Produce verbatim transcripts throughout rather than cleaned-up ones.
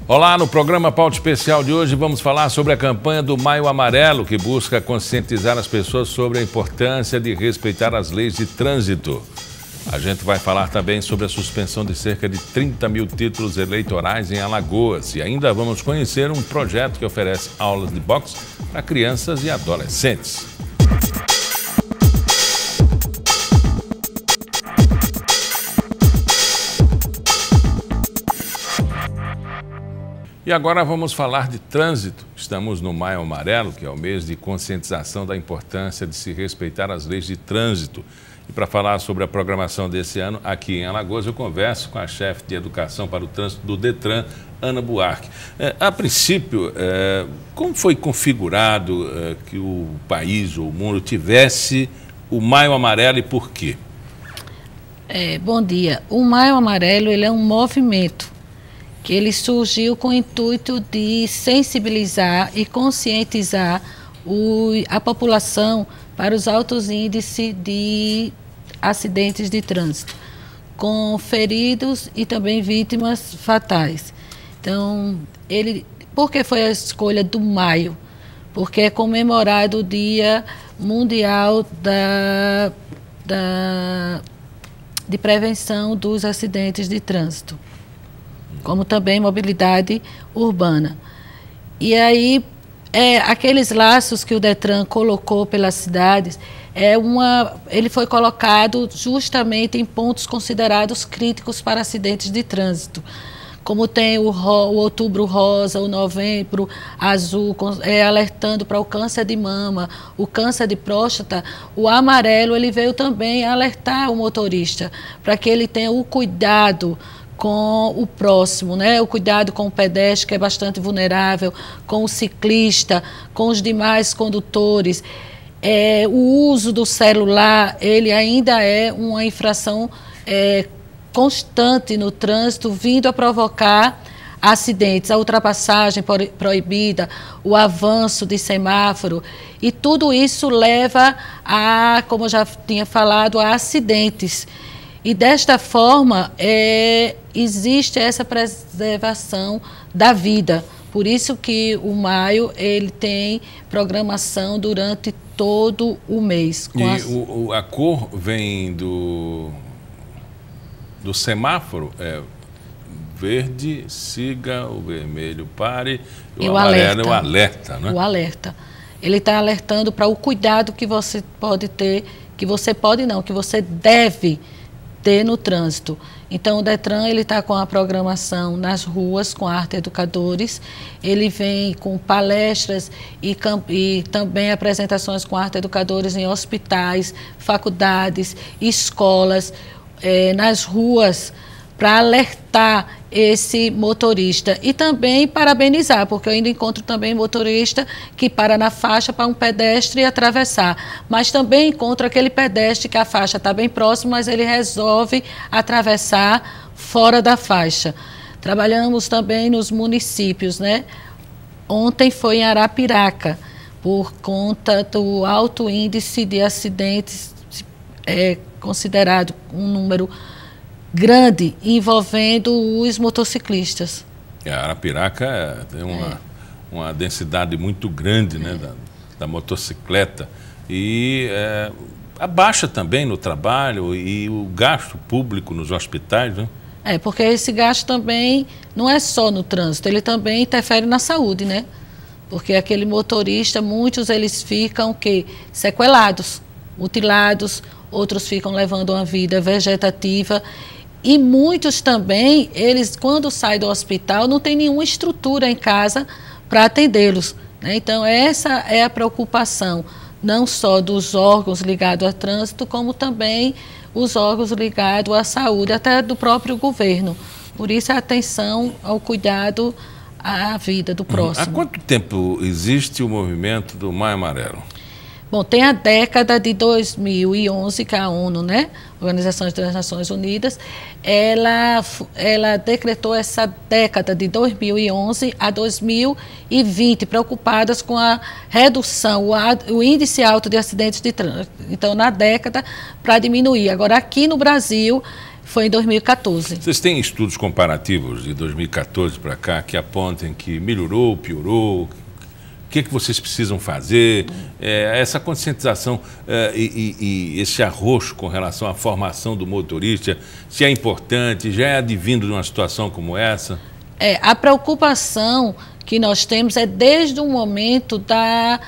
Olá, no programa Pauta Especial de hoje vamos falar sobre a campanha do Maio Amarelo, que busca conscientizar as pessoas sobre a importância de respeitar as leis de trânsito. A gente vai falar também sobre a suspensão de cerca de trinta mil títulos eleitorais em Alagoas e ainda vamos conhecer um projeto que oferece aulas de boxe para crianças e adolescentes. E agora vamos falar de trânsito. Estamos no Maio Amarelo, que é o mês de conscientização da importância de se respeitar as leis de trânsito. E para falar sobre a programação desse ano, aqui em Alagoas, eu converso com a chefe de Educação para o Trânsito do Detran, Ana Buarque. É, a princípio, é, como foi configurado é, que o país ou o mundo tivesse o Maio Amarelo e por quê? É, bom dia. O Maio Amarelo ele é um movimento que ele surgiu com o intuito de sensibilizar e conscientizar o, a população para os altos índices de acidentes de trânsito, com feridos e também vítimas fatais. Então, ele, por que foi a escolha do maio? Porque é comemorado o Dia Mundial da, da, de Prevenção dos Acidentes de Trânsito, como também mobilidade urbana. E aí, é, aqueles laços que o Detran colocou pelas cidades, é uma, ele foi colocado justamente em pontos considerados críticos para acidentes de trânsito. Como tem o, ro, o outubro rosa, o novembro azul, é, alertando para o câncer de mama, o câncer de próstata, o amarelo ele veio também alertar o motorista, para que ele tenha o cuidado com o próximo, né? O cuidado com o pedestre, que é bastante vulnerável, com o ciclista, com os demais condutores. É, o uso do celular, ele ainda é uma infração é, constante no trânsito, vindo a provocar acidentes, a ultrapassagem proibida, o avanço de semáforo, e tudo isso leva a, como eu já tinha falado, a acidentes. E desta forma, é, existe essa preservação da vida. Por isso que o maio ele tem programação durante todo o mês. E as... o, a cor vem do, do semáforo? É, verde, siga, o vermelho, pare, o, e o amarelo alerta, é o alerta, né? O alerta. Ele está alertando para o cuidado que você pode ter, que você pode não, que você deve ter no trânsito. Então o Detran ele está com a programação nas ruas com arte educadores, ele vem com palestras e, e também apresentações com arte educadores em hospitais, faculdades, escolas, eh, nas ruas, para alertar esse motorista e também parabenizar, porque eu ainda encontro também motorista que para na faixa para um pedestre atravessar, mas também encontro aquele pedestre que a faixa está bem próxima, mas ele resolve atravessar fora da faixa. Trabalhamos também nos municípios, né? Ontem foi em Arapiraca, por conta do alto índice de acidentes, é considerado um número grande envolvendo os motociclistas. É, Arapiraca tem uma, é. uma densidade muito grande, é. né, da, da motocicleta e é, abaixa também no trabalho e o gasto público nos hospitais, né? É, porque esse gasto também não é só no trânsito, ele também interfere na saúde, né? Porque aquele motorista, muitos eles ficam que sequelados, mutilados, outros ficam levando uma vida vegetativa. E muitos também, eles quando saem do hospital, não tem nenhuma estrutura em casa para atendê-los, né? Então, essa é a preocupação, não só dos órgãos ligados ao trânsito, como também os órgãos ligados à saúde, até do próprio governo. Por isso, a atenção ao cuidado à vida do próximo. Há quanto tempo existe o movimento do Maio Amarelo? Bom, tem a década de dois mil e onze, que a ONU, né, Organização das Nações Unidas, ela, ela decretou essa década de dois mil e onze a dois mil e vinte, preocupadas com a redução, o, o índice alto de acidentes de trânsito. Então, na década, para diminuir. Agora, aqui no Brasil, foi em dois mil e quatorze. Vocês têm estudos comparativos de dois mil e quatorze para cá que apontem que melhorou, piorou? O que, que vocês precisam fazer? É, essa conscientização é, e, e, e esse arroxo com relação à formação do motorista, se é importante, já é advindo de uma situação como essa? É, a preocupação que nós temos é desde o momento da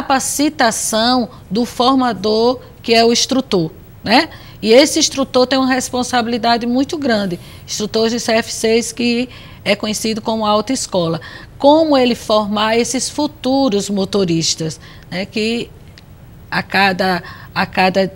capacitação do formador, que é o instrutor, né? E esse instrutor tem uma responsabilidade muito grande. Instrutor de C F seis, que é conhecido como autoescola. Como ele formar esses futuros motoristas, né? Que a cada, a cada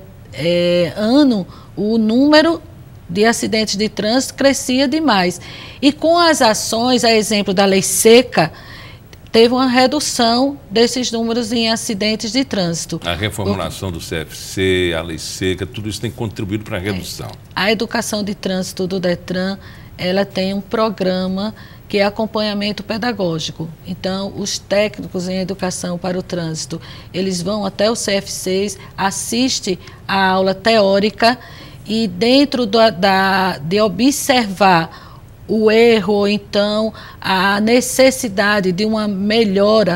é, ano o número de acidentes de trânsito crescia demais. E com as ações, a exemplo da lei seca, teve uma redução desses números em acidentes de trânsito. A reformulação do C F C, a lei seca, tudo isso tem contribuído para a redução. É. A educação de trânsito do DETRAN, ela tem um programa que é acompanhamento pedagógico. Então, os técnicos em educação para o trânsito, eles vão até o C F seis, assistem a aula teórica e dentro da, da, de observar o erro, ou então a necessidade de uma melhora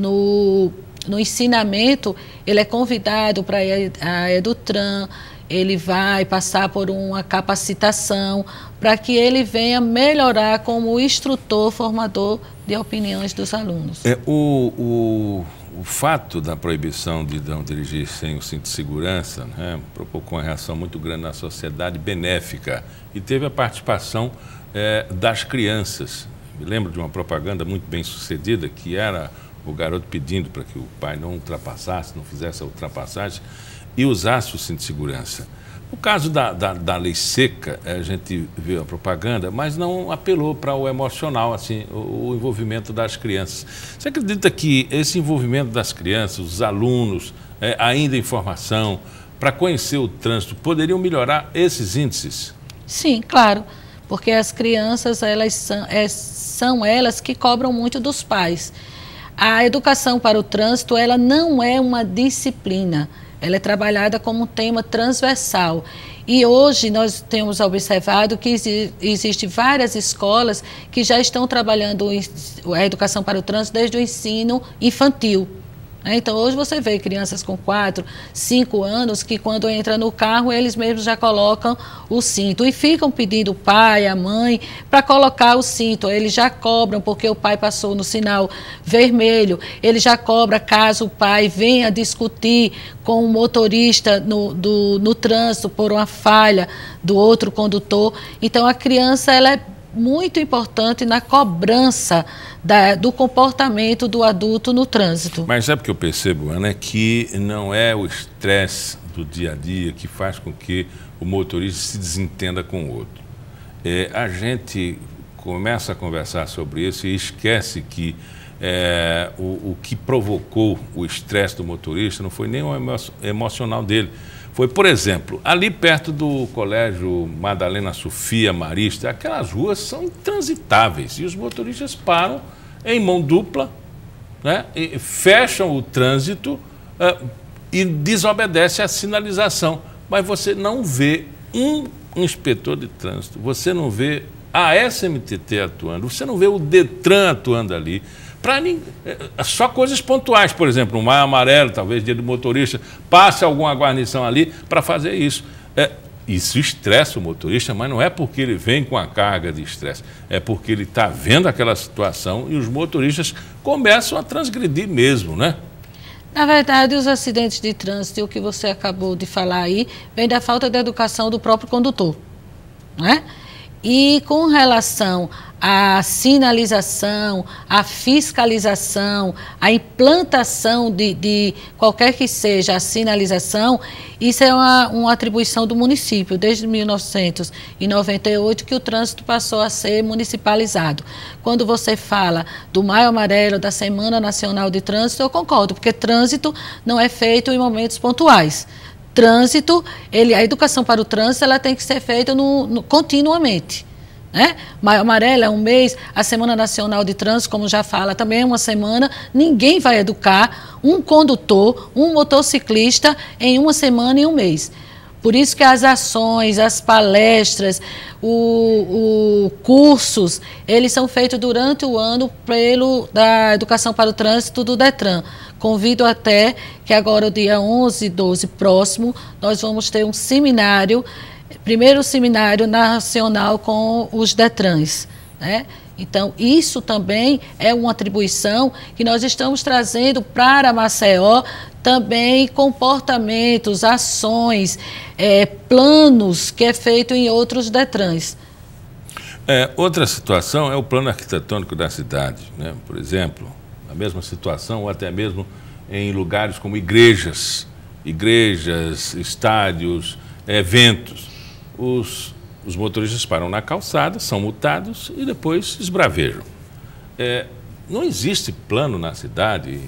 no, no ensinamento, ele é convidado para a Edutran, ele vai passar por uma capacitação para que ele venha melhorar como instrutor, formador de opiniões dos alunos. É, o, o, o fato da proibição de não dirigir sem o cinto de segurança, né, provocou uma reação muito grande na sociedade, benéfica, e teve a participação é, das crianças. Me lembro de uma propaganda muito bem sucedida, que era o garoto pedindo para que o pai não ultrapassasse, não fizesse a ultrapassagem, e usasse o cinto de segurança. No caso da, da, da lei seca, a gente viu a propaganda, mas não apelou para o emocional, assim, o, o envolvimento das crianças. Você acredita que esse envolvimento das crianças, os alunos, é, ainda em formação, para conhecer o trânsito, poderiam melhorar esses índices? Sim, claro, porque as crianças, elas são, é, são elas que cobram muito dos pais. A educação para o trânsito, ela não é uma disciplina. Ela é trabalhada como um tema transversal. E hoje nós temos observado que exi existem várias escolas que já estão trabalhando a educação para o trânsito desde o ensino infantil. Então, hoje você vê crianças com quatro, cinco anos que quando entram no carro, eles mesmos já colocam o cinto e ficam pedindo o pai, a mãe, para colocar o cinto. Eles já cobram porque o pai passou no sinal vermelho, ele já cobra caso o pai venha discutir com o motorista no, do, no trânsito por uma falha do outro condutor. Então, a criança, ela é muito importante na cobrança da, do comportamento do adulto no trânsito. Mas sabe o que eu percebo, Ana, é que não é o estresse do dia a dia que faz com que o motorista se desentenda com o outro. É, a gente começa a conversar sobre isso e esquece que é, o, o que provocou o estresse do motorista não foi nem o emo emocional dele. Foi, por exemplo, ali perto do Colégio Madalena Sofia Marista, aquelas ruas são intransitáveis e os motoristas param em mão dupla, né, e fecham o trânsito uh, e desobedecem a sinalização. Mas você não vê um inspetor de trânsito, você não vê a S M T T atuando, você não vê o DETRAN atuando ali. Para só coisas pontuais, por exemplo, um maio amarelo, talvez dia do motorista, passe alguma guarnição ali para fazer isso. É, isso estressa o motorista, mas não é porque ele vem com a carga de estresse, é porque ele está vendo aquela situação e os motoristas começam a transgredir mesmo, né? Na verdade, os acidentes de trânsito, o que você acabou de falar aí, vem da falta de educação do próprio condutor, né? E com relação à sinalização, à fiscalização, à implantação de, de qualquer que seja a sinalização, isso é uma, uma atribuição do município. Desde mil novecentos e noventa e oito que o trânsito passou a ser municipalizado. Quando você fala do Maio Amarelo, da Semana Nacional de Trânsito, eu concordo, porque trânsito não é feito em momentos pontuais. Trânsito, ele, a educação para o trânsito, ela tem que ser feita no, no, continuamente, né? Maio Amarelo é um mês, a Semana Nacional de Trânsito, como já fala, também é uma semana. Ninguém vai educar um condutor, um motociclista em uma semana e um mês. Por isso que as ações, as palestras, o, o cursos, eles são feitos durante o ano pelo da Educação para o Trânsito do DETRAN. Convido até que agora, o dia onze e doze próximo, nós vamos ter um seminário, primeiro seminário nacional com os DETRANs, né? Então, isso também é uma atribuição que nós estamos trazendo para Maceió, também comportamentos, ações, é, planos que é feito em outros DETRANs. É, outra situação é o plano arquitetônico da cidade, né? Por exemplo, a mesma situação, ou até mesmo em lugares como igrejas, igrejas, estádios, eventos. Os, os motoristas param na calçada, são multados e depois esbravejam. É, não existe plano na cidade,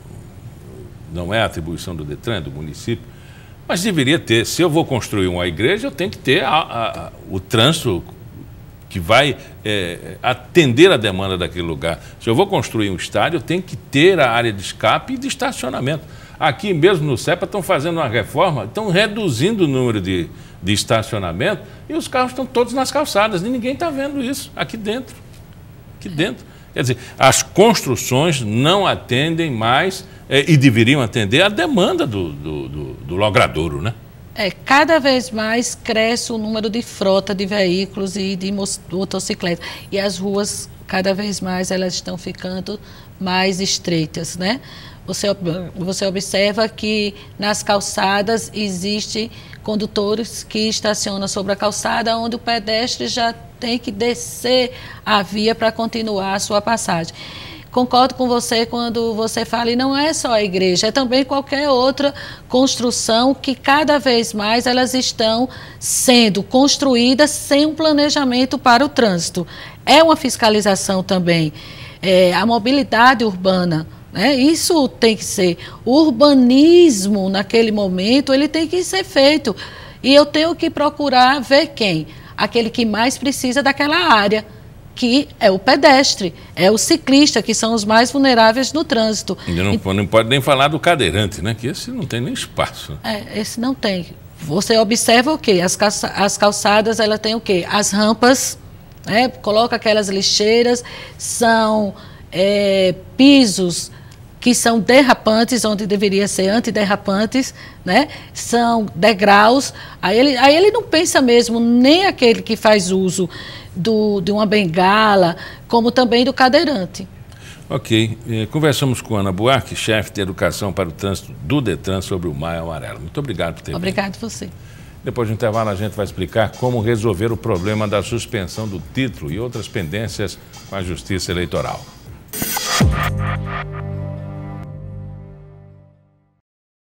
não é atribuição do DETRAN, do município, mas deveria ter. Se eu vou construir uma igreja, eu tenho que ter a, a, o trânsito que vai é, atender a demanda daquele lugar. Se eu vou construir um estádio, eu tenho que ter a área de escape e de estacionamento. Aqui mesmo no CEPA estão fazendo uma reforma, estão reduzindo o número de, de estacionamento e os carros estão todos nas calçadas e ninguém está vendo isso aqui dentro. Aqui dentro. Quer dizer, as construções não atendem mais é, e deveriam atender a demanda do, do, do, do logradouro, né? É, cada vez mais cresce o número de frota de veículos e de motocicletas. E as ruas, cada vez mais, elas estão ficando mais estreitas, né? Você, você observa que nas calçadas existem condutores que estacionam sobre a calçada, onde o pedestre já tem que descer a via para continuar a sua passagem. Concordo com você quando você fala, e não é só a igreja, é também qualquer outra construção que cada vez mais elas estão sendo construídas sem um planejamento para o trânsito. É uma fiscalização também. É, a mobilidade urbana, né? Isso tem que ser. O urbanismo, naquele momento, ele tem que ser feito. E eu tenho que procurar ver quem? Aquele que mais precisa daquela área, que é o pedestre, é o ciclista, que são os mais vulneráveis no trânsito. E não, e, não pode nem falar do cadeirante, né? Que esse não tem nem espaço. É, esse não tem. Você observa o quê? As, calça, as calçadas, ela tem o quê? As rampas, né? Coloca aquelas lixeiras, são é, pisos que são derrapantes, onde deveria ser antiderrapantes, né? São degraus. Aí ele, aí ele não pensa mesmo nem aquele que faz uso do, de uma bengala, como também do cadeirante. Ok. Eh, conversamos com Ana Buarque, chefe de Educação para o Trânsito do DETRAN, sobre o Maio Amarelo. Muito obrigado por ter vindo. Obrigado a você. Depois do intervalo, a gente vai explicar como resolver o problema da suspensão do título e outras pendências com a Justiça Eleitoral.